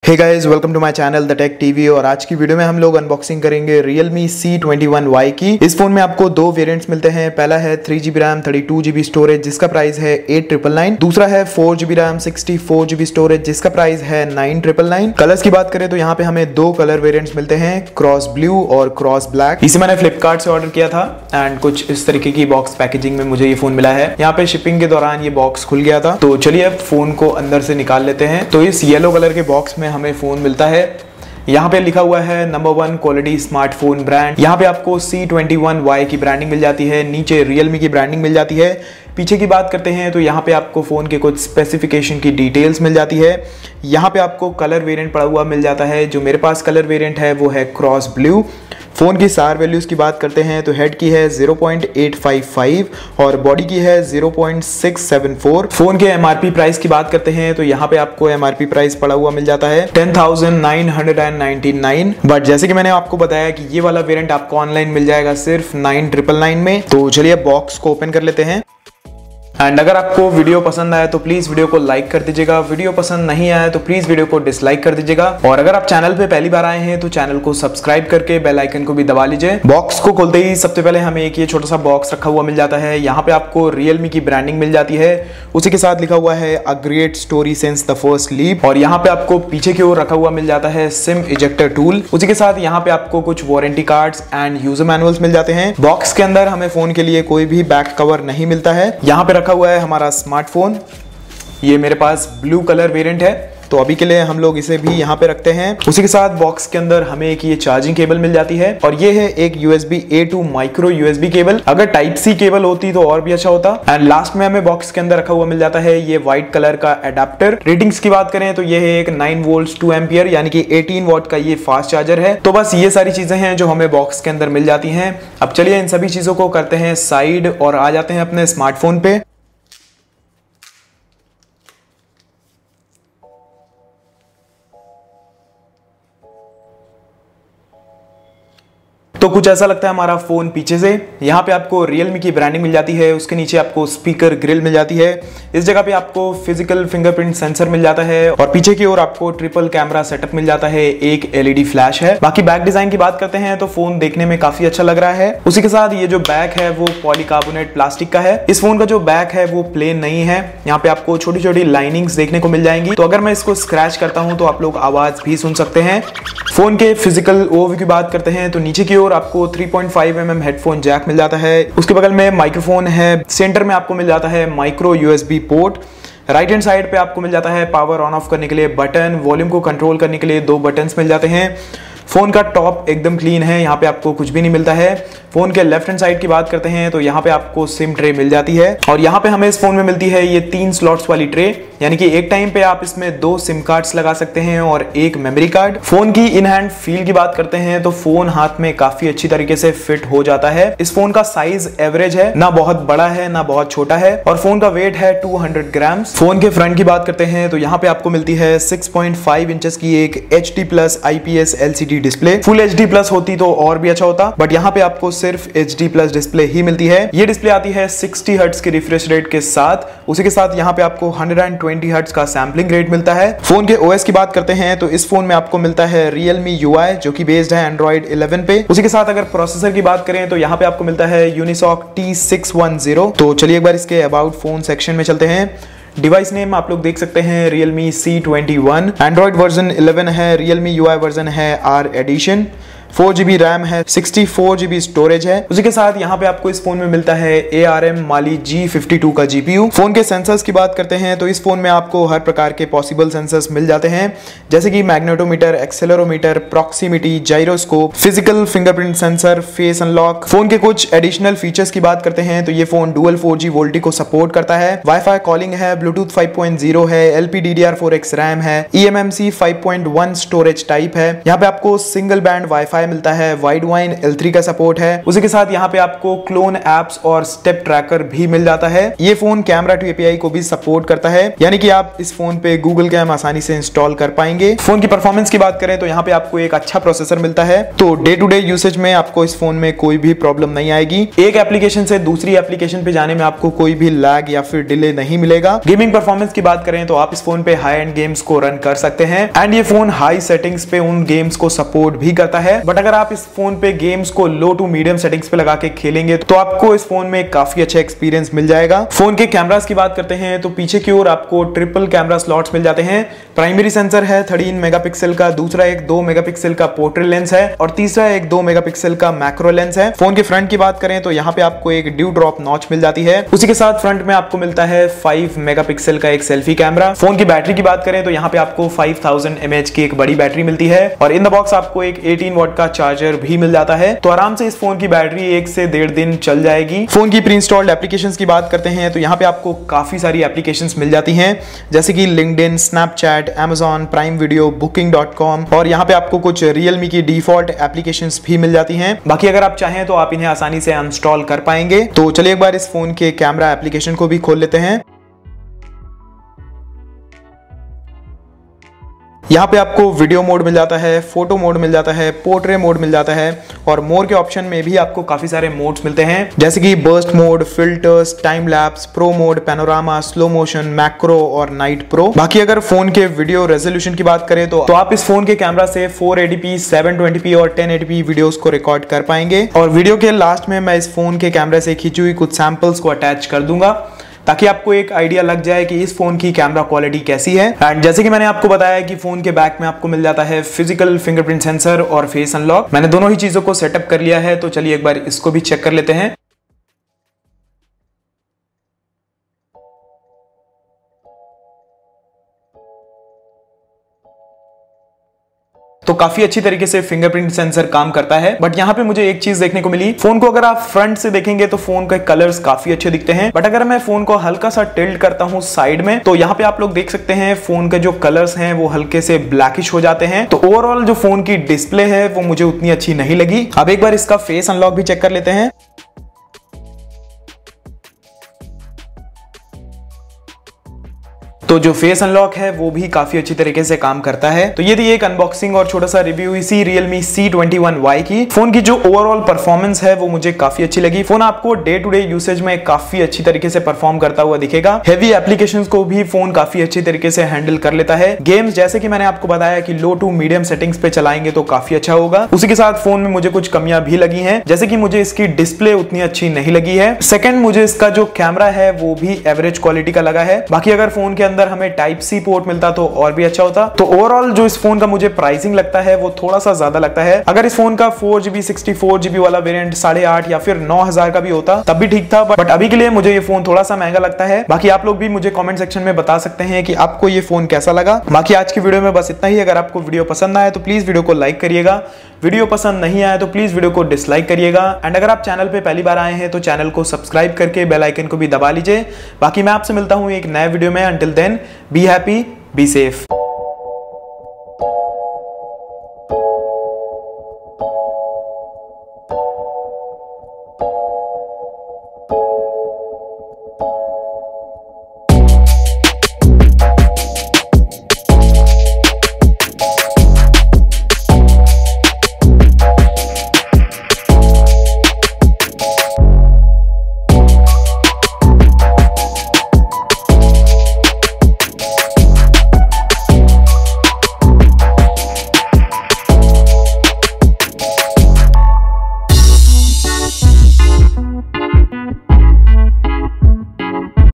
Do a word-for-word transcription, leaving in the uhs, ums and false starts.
Hey guys, welcome to my channel the tech TV. और आज की वीडियो में हम लोग अनबॉक्सिंग करेंगे Realme C twenty one Y की। इस फोन में आपको दो वेरिएंट्स मिलते हैं। पहला है three GB RAM thirty two GB storage जिसका प्राइस है एट ट्रिपल नाइन। दूसरा है four GB RAM sixty four GB storage जिसका प्राइस है नाइन ट्रिपल नाइन। कलर्स की बात करें तो यहाँ पे हमें दो कलर वेरिएंट्स मिलते हैं, क्रॉस ब्लू और क्रॉस ब्लैक। इसे मैंने फ्लिपकार्ट से ऑर्डर किया था एंड कुछ इस तरीके की बॉक्स पैकेजिंग में मुझे ये फोन मिला है। यहाँ पे शिपिंग के दौरान ये बॉक्स खुल गया था, तो चलिए अब फोन को अंदर से निकाल लेते हैं। तो इस येलो कलर के बॉक्स में हमें फोन मिलता है। यहाँ पे लिखा हुआ है number one quality smartphone brand. यहाँ पे आपको सी ट्वेंटी वन वाई की ब्रांडिंग मिल जाती है, नीचे Realme की ब्रांडिंग मिल जाती है। पीछे की बात करते हैं तो यहाँ पे आपको फोन के कुछ स्पेसिफिकेशन की डिटेल्स मिल जाती है। यहाँ पे आपको कलर वेरिएंट पड़ा हुआ मिल जाता है। जो मेरे पास कलर वेरिएंट है वो है क्रॉस ब्लू। फोन की सार वैल्यूज की बात करते हैं तो हेड की है zero point eight five five और बॉडी की है zero point six seven four. Phone के एमआरपी प्राइस की बात करते हैं तो यहाँ पे आपको एमआरपी प्राइस पड़ा हुआ मिल जाता है ten thousand nine hundred ninety nine. But जैसे कि मैंने आपको बताया कि ये वाला वेरिएंट आपको ऑनलाइन मिल जाएगा सिर्फ नाइन ट्रिपल नाइन में। तो चलिए बॉक्स को ओपन कर लेते हैं। एंड अगर आपको वीडियो पसंद आया तो प्लीज वीडियो को लाइक कर दीजिएगा, वीडियो पसंद नहीं आया तो प्लीज वीडियो को डिसलाइक कर दीजिएगा। और अगर आप चैनल पे पहली बार आए हैं तो चैनल को सब्सक्राइब करके बेल आइकन को भी दबा लीजिए। बॉक्स को खोलते ही सबसे पहले हमें एक ये छोटा सा बॉक्स रखा हुआ मिल जाता है। यहाँ पे आपको Realme की ब्रांडिंग मिल जाती है, उसी के साथ लिखा हुआ है a great story since the first leap. और यहाँ पे आपको पीछे की ओर रखा हुआ मिल जाता है सिम इजेक्टर टूल। उसी के साथ यहाँ पे आपको कुछ warranty cards and user manuals मिल जाते हैं। बॉक्स के अंदर हमें फोन के लिए कोई भी बैक कवर नहीं मिलता है। यहाँ पे रखा हुआ है हमारा स्मार्टफोन। ये मेरे पास ब्लू कलर वेरिएंट है, तो अभी के लिए हम लोग इसे भी यहाँ पे रखते हैं। उसी के साथ बॉक्स के अंदर हमें एक ये चार्जिंग केबल मिल जाती है और ये है एक USB A to micro USB cable. अगर टाइप सी केबल होती तो और भी अच्छा होता। एंड लास्ट में हमें बॉक्स के अंदर रखा हुआ मिल जाता है ये व्हाइट कलर का एडाप्टर। रेटिंग्स की बात करें तो ये है एक नाइन वोल्ट टू एम्पियर यानी कि एटीन वॉट का ये फास्ट चार्जर है। तो बस ये सारी चीजें हैं जो हमें बॉक्स के अंदर मिल जाती हैं। अब चलिए इन सभी चीजों को करते हैं साइड और आ जाते हैं अपने स्मार्टफोन पे। तो कुछ ऐसा लगता है हमारा फोन पीछे से। यहाँ पे आपको Realme की ब्रांडिंग मिल जाती है, उसके नीचे आपको स्पीकर ग्रिल मिल जाती है। इस जगह पे आपको फिजिकल फिंगरप्रिंट सेंसर मिल जाता है और पीछे की ओर आपको ट्रिपल कैमरा सेटअप मिल जाता है, एक एलईडी फ्लैश है। बाकी बैक डिजाइन की बात करते हैं तो फोन देखने में काफी अच्छा लग रहा है। उसी के साथ ये जो बैक है वो पॉलीकार्बोनेट प्लास्टिक का है। इस फोन का जो बैक है वो प्लेन नहीं है, यहाँ पे आपको छोटी छोटी लाइनिंग्स देखने को मिल जाएंगी। तो अगर मैं इसको स्क्रैच करता हूँ तो आप लोग आवाज भी सुन सकते हैं। फोन के फिजिकल ओवरव्यू की बात करते हैं तो नीचे की ओर आपको three point five M M headphone jack मिल जाता है। उसके बगल में माइक्रोफोन है। सेंटर में आपको मिल जाता है micro USB port. Right hand side पे आपको मिल जाता है पावर ऑन ऑफ करने के लिए बटन, वॉल्यूम को कंट्रोल करने के लिए दो बटन्स मिल जाते हैं। फोन का टॉप एकदम क्लीन है, यहाँ पे आपको कुछ भी नहीं मिलता है। फोन के लेफ्ट हैंड साइड की बात करते हैं तो यहाँ पे आपको सिम ट्रे मिल जाती है और यहाँ पे हमें इस फोन में मिलती है ये तीन स्लॉट्स वाली ट्रे, यानी कि एक टाइम पे आप इसमें दो सिम कार्ड्स लगा सकते हैं और एक मेमोरी कार्ड। फोन की इन हैंड फील की बात करते हैं तो फोन हाथ में काफी अच्छी तरीके से फिट हो जाता है। इस फोन का साइज एवरेज है, ना बहुत बड़ा है ना बहुत छोटा है और फोन का वेट है टू हंड्रेड ग्राम। फोन के फ्रंट की बात करते हैं तो यहाँ पे आपको मिलती है सिक्स पॉइंट फाइव इंचेस की एक H D plus IPS LCD display. Full H D plus होती तो और भी अच्छा होता, बट यहाँ पे आपको सिर्फ एच डी प्लस डिस्प्ले ही मिलती है। ये डिस्प्ले आती है सिक्सटी हर्ट्ज के रिफ्रेश रेट के साथ। उसी के साथ यहाँ पे आपको वन हंड्रेड ट्वेंटी हर्ट्ज का सैम्पलिंग रेट मिलता है। फोन के ओएस की बात करते हैं तो इस फोन में आपको मिलता है Realme यू आई जो कि बेस्ड है एंड्रॉइड इलेवन पे। उसी के साथ अगर प्रोसेसर की बात करें तो यहाँ पे आपको मिलता है Unisoc T six one zero. तो चलिए एक बार इसके अबाउट फोन सेक्शन में चलते हैं। डिवाइस नेम आप लोग देख सकते हैं Realme C twenty one. Android version eleven है, Realme यू आई वर्जन है R edition. Four GB RAM है, सिक्सटी फोर जीबी स्टोरेज है। उसी के साथ यहाँ पे आपको इस फोन में मिलता है A R M Mali G fifty two का जीपीयू। फोन के सेंसर्स की बात करते हैं तो इस फोन में आपको हर प्रकार के पॉसिबल सेंसर्स मिल जाते हैं, जैसे कि magnetometer, accelerometer, proximity, gyroscope, physical fingerprint sensor, face unlock. Phone के कुछ एडिशनल फीचर्स की बात करते हैं तो ये phone dual four G VoLTE को सपोर्ट करता है, वाईफाई कॉलिंग है, ब्लूटूथ फाइव पॉइंट ज़ीरो है, L P D D R four X RAM है, E M M C five point one storage type है। यहाँ पे आपको सिंगल बैंड वाईफाई वाईफाई मिलता है, वाइड वाइन एल थ्री का सपोर्ट है। उसी के साथ यहाँ पे आपको क्लोन एप्स और स्टेप ट्रैकर भी मिल जाता है। ये फोन कैमरा टू एपीआई को भी सपोर्ट करता है, यानी कि आप इस फोन पे गूगल कैम आसानी से इंस्टॉल कर पाएंगे। फोन की परफॉर्मेंस की बात करें तो यहाँ पे आपको एक अच्छा प्रोसेसर मिलता है, तो डे टू डे यूसेज में आपको इस फोन में कोई भी प्रॉब्लम नहीं आएगी। एक एप्लीकेशन से दूसरी एप्लीकेशन पे जाने में आपको कोई भी लैग या फिर डिले नहीं मिलेगा। गेमिंग परफॉर्मेंस की बात करें तो आप इस फोन पे हाई एंड गेम्स को रन कर सकते हैं एंड ये फोन हाई सेटिंग्स पे उन गेम्स को सपोर्ट भी करता है। बट अगर आप इस फोन पे गेम्स को लो टू मीडियम सेटिंग्स पे लगा के खेलेंगे तो आपको इस फोन में काफी अच्छा एक्सपीरियंस मिल जाएगा। फोन के कैमरास की बात करते हैं तो पीछे की ओर आपको ट्रिपल कैमरा स्लॉट्स मिल जाते हैं। प्राइमरी सेंसर है थर्टीन मेगापिक्सल का, दूसरा एक दो मेगापिक्सल का पोर्ट्रेट लेंस है और तीसरा एक दो मेगापिक्सल का मैक्रो लेंस है। फोन के फ्रंट की बात करें तो यहाँ पे आपको एक ड्यू ड्रॉप नॉच मिल जाती है। उसी के साथ फ्रंट में आपको मिलता है फाइव मेगापिक्सल का एक सेल्फी कैमरा। फोन की बैटरी की बात करें तो यहाँ पे आपको फाइव थाउजेंड एमएच की एक बड़ी बैटरी मिलती है और इन द बॉक्स आपको एक एटीन वॉट का चार्जर भी मिल जाता है, तो आराम से इस फोन की बैटरी एक से डेढ़ दिन चल जाएगी। फोन की प्री इंस्टॉल्ड एप्लीकेशंस की बात करते हैं तो यहाँ पे आपको काफी सारी एप्लीकेशंस मिल जाती हैं, जैसे कि LinkedIn, Snapchat, Amazon Prime Video, booking dot com और यहाँ पे आपको कुछ रियलमी की डिफॉल्ट एप्लीकेशंस भी मिल जाती हैं। बाकी अगर आप चाहें तो आप इन्हें आसानी से इंस्टॉल कर पाएंगे। तो चलिए एक बार इस फोन के कैमरा एप्लीकेशन को भी खोल लेते हैं। यहाँ पे आपको वीडियो मोड मिल जाता है, फोटो मोड मिल जाता है, पोर्ट्रेट मोड मिल जाता है और मोर के ऑप्शन में भी आपको काफी सारे मोड्स मिलते हैं, जैसे कि burst mode, filters, time lapse, pro mode, panorama, slow motion, macro और नाइट प्रो। बाकी अगर फोन के वीडियो रेजोल्यूशन की बात करें तो, तो आप इस फोन के कैमरा से four eighty p, seven twenty p और टेन एटी पी वीडियोस को रिकॉर्ड कर पाएंगे। और वीडियो के लास्ट में मैं इस फोन के कैमरे से खींची हुई कुछ सैंपल्स को अटैच कर दूंगा ताकि आपको एक आइडिया लग जाए कि इस फोन की कैमरा क्वालिटी कैसी है। एंड जैसे कि मैंने आपको बताया कि फोन के बैक में आपको मिल जाता है फिजिकल फिंगरप्रिंट सेंसर और फेस अनलॉक। मैंने दोनों ही चीजों को सेटअप कर लिया है, तो चलिए एक बार इसको भी चेक कर लेते हैं। तो काफी अच्छी तरीके से फिंगरप्रिंट सेंसर काम करता है। बट यहाँ पे मुझे एक चीज देखने को मिली, फोन को अगर आप फ्रंट से देखेंगे तो फोन के कलर्स काफी अच्छे दिखते हैं, बट अगर मैं फोन को हल्का सा टिल्ट करता हूँ साइड में तो यहाँ पे आप लोग देख सकते हैं फोन के जो कलर्स हैं वो हल्के से ब्लैकिश हो जाते हैं। तो ओवरऑल जो फोन की डिस्प्ले है वो मुझे उतनी अच्छी नहीं लगी। अब एक बार इसका फेस अनलॉक भी चेक कर लेते हैं। तो जो फेस अनलॉक है वो भी काफी अच्छी तरीके से काम करता है। तो ये थी एक अनबॉक्सिंग और छोटा सा रिव्यू इसी Realme C twenty one Y की। फोन की जो ओवरऑल परफॉर्मेंस है वो मुझे काफी अच्छी लगी। फोन आपको डे टू डे यूसेज में काफी अच्छी तरीके से परफॉर्म करता हुआ दिखेगा। हेवी एप्लीकेशंस को भी फोन काफी अच्छी तरीके से हैंडल कर लेता है। गेम्स जैसे कि मैंने आपको बताया कि लो टू मीडियम सेटिंग्स पे चलाएंगे तो काफी अच्छा होगा। उसी के साथ फोन में मुझे कुछ कमियां भी लगी हैं, जैसे कि मुझे इसकी डिस्प्ले उतनी अच्छी नहीं लगी है। सेकंड, मुझे इसका जो कैमरा है वो भी एवरेज क्वालिटी का लगा है। बाकी अगर फोन के अंदर हमें टाइप सी पोर्ट मिलता तो और भी अच्छा होता। तो ओवरऑल जो इस फोन का मुझे प्राइसिंग लगता है वो थोड़ा सा ज्यादा लगता है। अगर इस फोन का four GB sixty four GB वाला वेरिएंट साढ़े आठ या फिर नौ हजार का भी होता तब भी ठीक था, बट अभी के लिए मुझे ये फोन थोड़ा सा महंगा लगता है। बाकी आप लोग भी मुझे कमेंट सेक्शन में बता सकते हैं कि आपको ये फोन कैसा लगा। बाकी आज की वीडियो में बस इतना ही। अगर आपको वीडियो पसंद आया तो प्लीज वीडियो को लाइक करिएगा, वीडियो पसंद नहीं आया तो प्लीज वीडियो को डिसलाइक करिएगा। एंड अगर आप चैनल पे पहली बार आए हैं तो चैनल को सब्सक्राइब करके बेल आइकन को भी दबा लीजिए। बाकी मैं आपसे मिलता हूं एक नए वीडियो में। Until then be happy, be safe.